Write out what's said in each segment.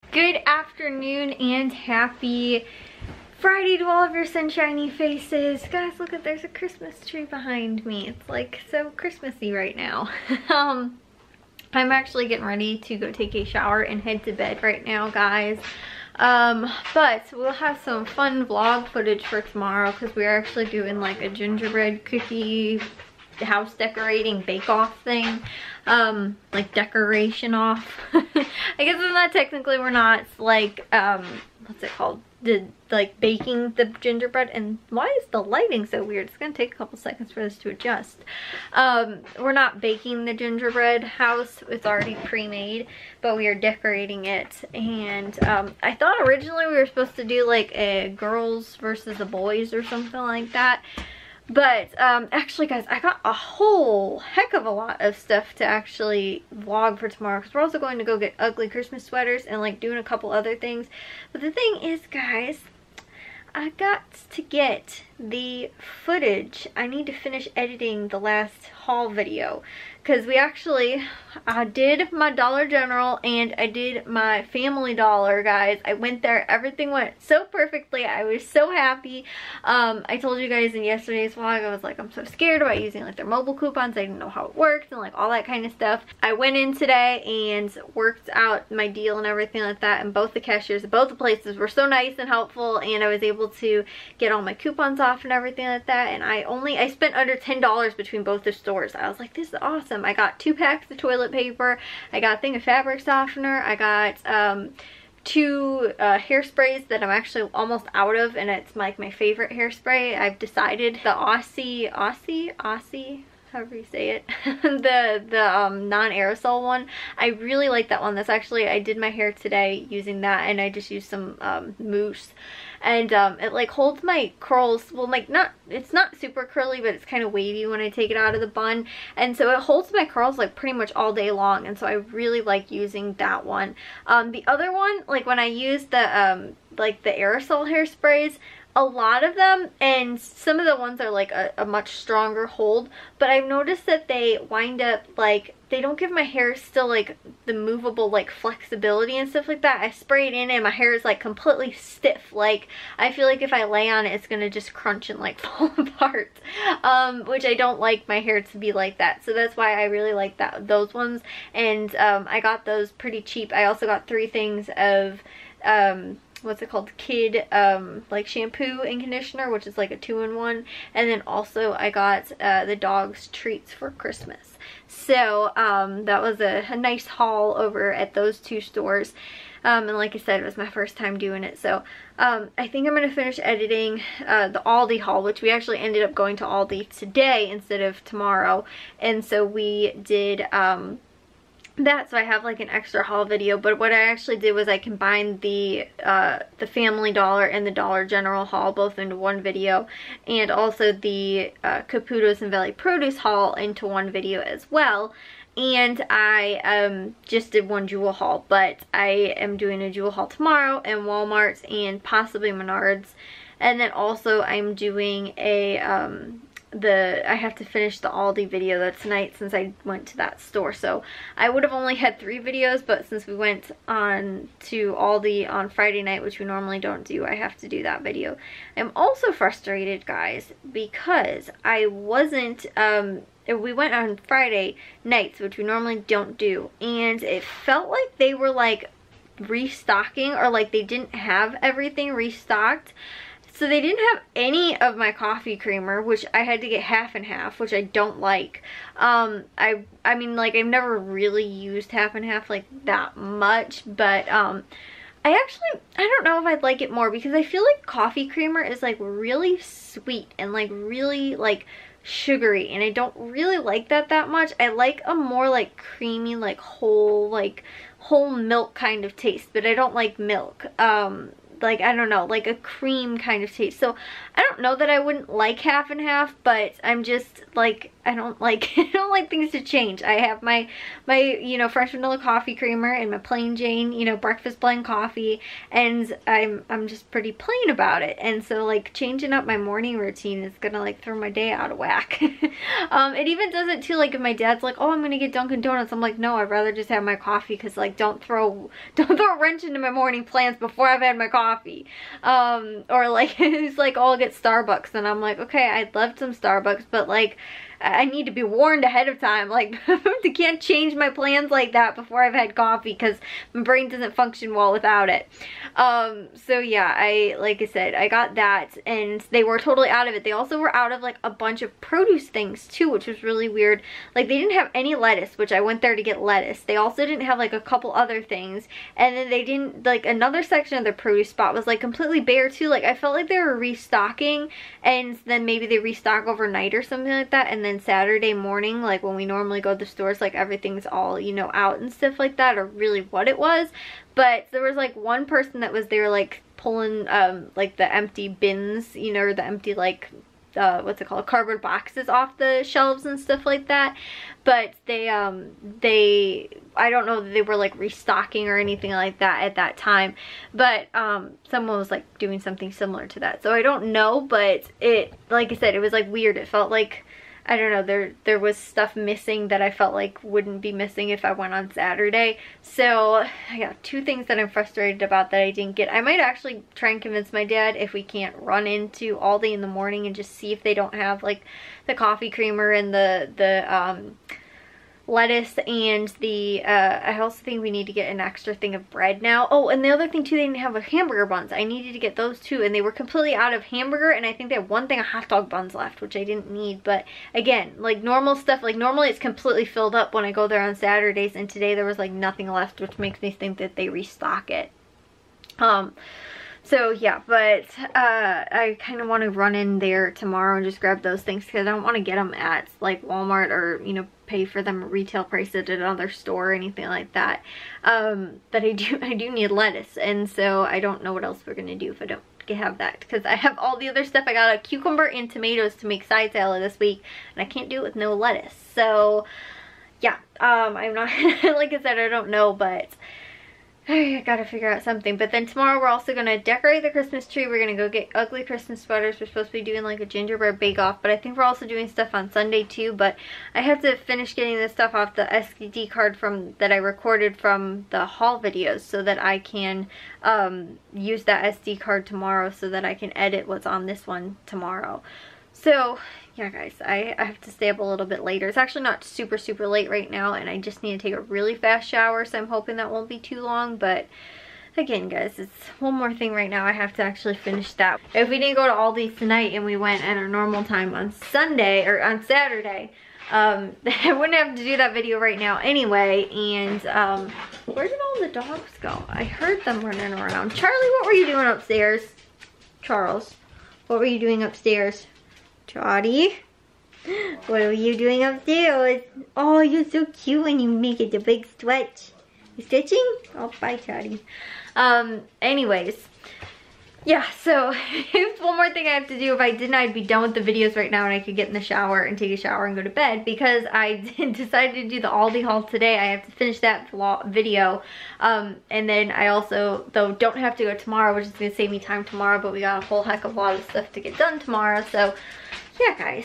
Good afternoon and happy Friday to all of your sunshiny faces. Guys, look at, there's a Christmas tree behind me. It's like so Christmassy right now. I'm actually getting ready to go take a shower and head to bed right now, guys. But we'll have some fun vlog footage for tomorrow because we're actually doing like a gingerbread cookie house decorating bake-off thing. Like decoration off. I guess it's not technically, we're not like, what's it called? Like baking the gingerbread. And why is the lighting so weird? It's gonna take a couple seconds for this to adjust. We're not baking the gingerbread house. It's already pre-made, but we are decorating it. And I thought originally we were supposed to do like a girls versus the boys or something like that. But actually, guys, I got a whole heck of a lot of stuff to actually vlog for tomorrow, because we're also going to go get ugly Christmas sweaters and like doing a couple other things. But the thing is, guys, I got to get the footage. I need to finish editing the last haul video, because we actually, I did my Dollar General and I did my Family Dollar, guys. I went there, everything went so perfectly. I was so happy. I told you guys in yesterday's vlog, I was like, I'm so scared about using like their mobile coupons. I didn't know how it worked and like all that kind of stuff. I went in today and worked out my deal and everything like that, and both the cashiers at both the places were so nice and helpful, and I was able to get all my coupons off and everything like that. And I spent under $10 between both the stores. I was like, this is awesome. I got 2 packs of toilet paper, I got a thing of fabric softener, I got 2 hairsprays that I'm actually almost out of, and it's like my favorite hairspray. I've decided the Aussie, however you say it, the non-aerosol one. I really like that one. That's actually, I did my hair today using that, and I just used some mousse, and it like holds my curls, well, like it's not super curly, but it's kind of wavy when I take it out of the bun, and so it holds my curls like pretty much all day long, and so I really like using that one. The other one, like when I use the like the aerosol hairsprays, a lot of them, and some of the ones are like a much stronger hold, but I've noticed that they wind up like, they don't give my hair still like the movable like flexibility and stuff like that. I spray it in and my hair is like completely stiff. Like I feel like if I lay on it, it's gonna just crunch and like fall apart, which I don't like my hair to be like that. So that's why I really like those ones, and I got those pretty cheap. I also got 3 things of what's it called, kid like shampoo and conditioner, which is like a 2-in-1, and then also I got the dog's treats for Christmas. So that was a nice haul over at those 2 stores, and like I said, it was my first time doing it. So I think I'm gonna finish editing the Aldi haul, which we actually ended up going to Aldi today instead of tomorrow, and so we did that, so I have like an extra haul video. But what I actually did was I combined the Family Dollar and the Dollar General haul both into one video, and also the Caputo's and Valley Produce haul into one video as well. And I just did one Jewel haul, but I am doing a Jewel haul tomorrow in Walmart and possibly Menards. And then also I'm doing a I have to finish the Aldi video that's tonight, since I went to that store. So I would have only had 3 videos, but since we went on to Aldi on Friday night, which we normally don't do, I have to do that video. I'm also frustrated, guys, because I wasn't, we went on Friday nights, which we normally don't do, and it felt like they were like restocking, or like they didn't have everything restocked. So they didn't have any of my coffee creamer, which I had to get half and half, which I don't like. I mean, like, I've never really used half and half like that much, but I don't know if I'd like it more, because I feel like coffee creamer is like really sweet and like really like sugary, and I don't really like that much. I like a more like creamy, like whole milk kind of taste, but I don't like milk. like, I don't know, like a cream kind of taste. So I don't know that I wouldn't like half and half, but I'm just like, I don't like things to change. I have my you know, French vanilla coffee creamer and my plain Jane, you know, breakfast blend coffee, and I'm just pretty plain about it. And so like changing up my morning routine is gonna like throw my day out of whack. It even does it too, like if my dad's like, oh, I'm gonna get Dunkin' Donuts, I'm like, no, I'd rather just have my coffee, because like don't throw a wrench into my morning plans before I've had my coffee. Or like he's like, oh, I'll get Starbucks, and I'm like, okay, I'd love some Starbucks, but like I need to be warned ahead of time. Like, I can't change my plans like that before I've had coffee, because my brain doesn't function well without it. So yeah, like I said, I got that, and they were totally out of it. They also were out of like a bunch of produce things too, which was really weird. Like, they didn't have any lettuce, which I went there to get lettuce. They also didn't have like a couple other things, and then they didn't, like, another section of the produce spot was like completely bare too. Like, I felt like they were restocking, and then maybe they restock overnight or something like that, and then Saturday morning, like when we normally go to the stores, like everything's all, you know, out and stuff like that, or really what it was. But there was like one person that was there like pulling like the empty bins, you know, or the empty like what's it called, cardboard boxes off the shelves and stuff like that. But they I don't know that they were like restocking or anything like that at that time, but someone was like doing something similar to that, so I don't know. But it, like I said, it was like weird. It felt like, I don't know, there was stuff missing that I felt like wouldn't be missing if I went on Saturday. So I got two things that I'm frustrated about that I didn't get. I might actually try and convince my dad if we can't run into Aldi in the morning and just see if they don't have like the coffee creamer and the lettuce and the I also think we need to get an extra thing of bread now. Oh, and the other thing too, they didn't have hamburger buns. I needed to get those too, and they were completely out of hamburger, and I think they had one thing of hot dog buns left, which I didn't need. But again, like normal stuff, like normally it's completely filled up when I go there on Saturdays, and today there was like nothing left, which makes me think that they restock it. So yeah, but I kind of want to run in there tomorrow and just grab those things, because I don't want to get them at like Walmart, or, you know, pay for them retail price at another store or anything like that. But I do need lettuce, and so I don't know what else we're gonna do if I don't have that, because I have all the other stuff. I got a cucumber and tomatoes to make side salad this week, and I can't do it with no lettuce. So yeah, I'm not like I said, I don't know, but I gotta figure out something. But then tomorrow we're also gonna decorate the Christmas tree. We're gonna go get ugly Christmas sweaters. We're supposed to be doing like a gingerbread bake-off, but I think we're also doing stuff on Sunday too. But I have to finish getting this stuff off the SD card that I recorded from the haul videos, so that I can use that SD card tomorrow, so that I can edit what's on this one tomorrow. So yeah, guys, I have to stay up a little bit later. It's actually not super late right now, and I just need to take a really fast shower, so I'm hoping that won't be too long. But again, guys, it's one more thing right now. I have to actually finish that. If we didn't go to Aldi's tonight and we went at our normal time on Sunday or on Saturday, I wouldn't have to do that video right now anyway. And where did all the dogs go? I heard them running around. Charlie, what were you doing upstairs? Charles, what were you doing upstairs? Trotty, what are you doing upstairs? Oh, you're so cute when you make it a big stretch. You stretching? Oh, bye, Trotty. Anyways, yeah, so one more thing I have to do. If I didn't, I'd be done with the videos right now, and I could get in the shower and take a shower and go to bed, because I decided to do the Aldi haul today. I have to finish that video, and then I also, though, don't have to go tomorrow, which is going to save me time tomorrow, but we got a whole heck of a lot of stuff to get done tomorrow. So yeah, guys,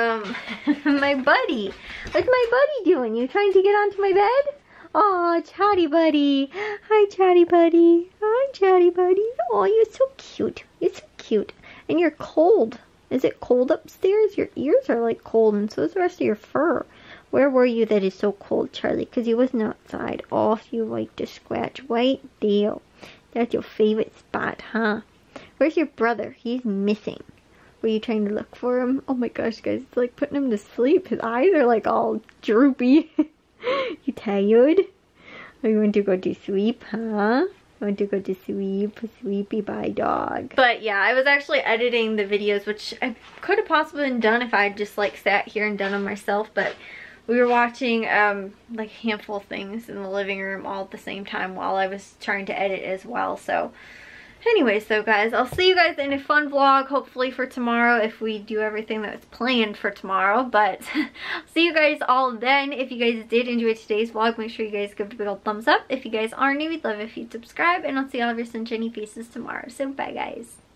my buddy, what's my buddy doing? You trying to get onto my bed? Oh, Chatty Buddy. Hi, Chatty Buddy. Hi, Chatty Buddy. Oh, you're so cute. You're so cute. And you're cold. Is it cold upstairs? Your ears are like cold, and so is the rest of your fur. Where were you that is so cold, Charlie? Because you wasn't outside. Oh, you like to scratch right there. That's your favorite spot, huh? Where's your brother? He's missing. Were you trying to look for him? Oh my gosh, guys, it's like putting him to sleep. His eyes are like all droopy. You tired? Are you want to go to sleep, huh? Want to go to sleep? Sleepy bye, dog. But yeah, I was actually editing the videos, which I could have possibly been done if I had just like sat here and done them myself, but we were watching like a handful of things in the living room all at the same time while I was trying to edit as well. So Anyways though guys, I'll see you guys in a fun vlog hopefully for tomorrow if we do everything that's planned for tomorrow. But see you guys all then. If you guys did enjoy today's vlog, make sure you guys give it a big old thumbs up. If you guys are new, we'd love if you'd subscribe, and I'll see all of your sunshiny faces tomorrow. So bye guys.